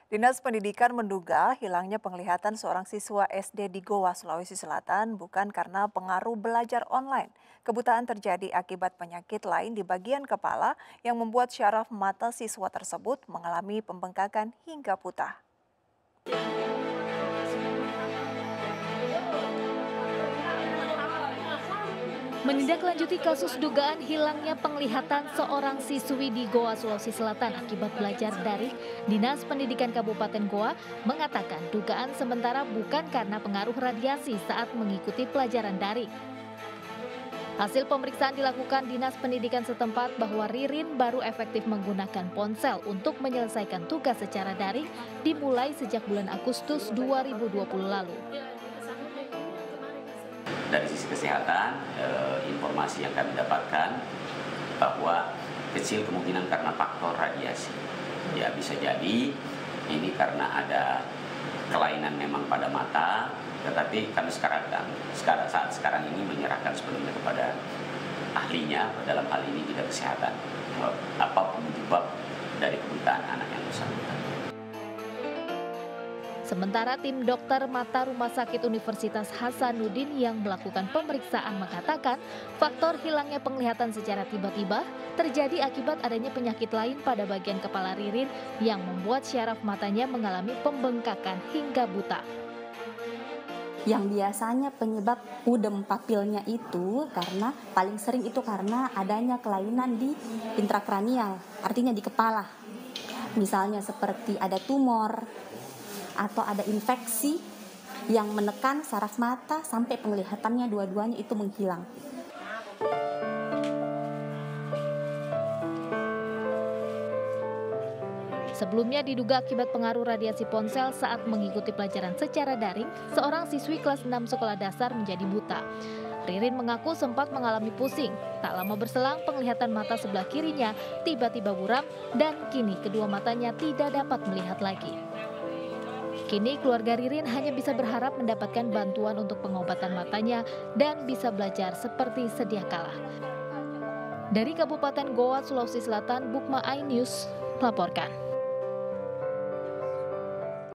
Dinas Pendidikan menduga hilangnya penglihatan seorang siswa SD di Goa, Sulawesi Selatan bukan karena pengaruh belajar online. Kebutaan terjadi akibat penyakit lain di bagian kepala yang membuat syaraf mata siswa tersebut mengalami pembengkakan hingga buta. Menindaklanjuti kasus dugaan hilangnya penglihatan seorang siswi di Goa, Sulawesi Selatan akibat belajar daring, Dinas Pendidikan Kabupaten Goa mengatakan dugaan sementara bukan karena pengaruh radiasi saat mengikuti pelajaran daring. Hasil pemeriksaan dilakukan Dinas Pendidikan setempat bahwa Ririn baru efektif menggunakan ponsel untuk menyelesaikan tugas secara daring dimulai sejak bulan Agustus 2020 lalu. Dari sisi kesehatan, informasi yang kami dapatkan bahwa kecil kemungkinan karena faktor radiasi. Ya bisa jadi ini karena ada kelainan memang pada mata, tetapi kami saat sekarang ini menyerahkan sepenuhnya kepada ahlinya dalam hal ini bidang kesehatan. Apa penyebab dari kebutaan anak yang bersangkutan. Sementara tim dokter mata Rumah Sakit Universitas Hasanuddin yang melakukan pemeriksaan mengatakan faktor hilangnya penglihatan secara tiba-tiba terjadi akibat adanya penyakit lain pada bagian kepala Ririn yang membuat syaraf matanya mengalami pembengkakan hingga buta. Yang biasanya penyebab pudem papilnya itu karena paling sering itu karena adanya kelainan di intrakranial, artinya di kepala. Misalnya seperti ada tumor atau ada infeksi yang menekan saraf mata sampai penglihatannya dua-duanya itu menghilang. Sebelumnya diduga akibat pengaruh radiasi ponsel saat mengikuti pelajaran secara daring, seorang siswi kelas 6 sekolah dasar menjadi buta. Ririn mengaku sempat mengalami pusing. Tak lama berselang penglihatan mata sebelah kirinya tiba-tiba buram dan kini kedua matanya tidak dapat melihat lagi. Kini keluarga Ririn hanya bisa berharap mendapatkan bantuan untuk pengobatan matanya dan bisa belajar seperti sedia kala. Dari Kabupaten Goa, Sulawesi Selatan, Bukma iNews melaporkan.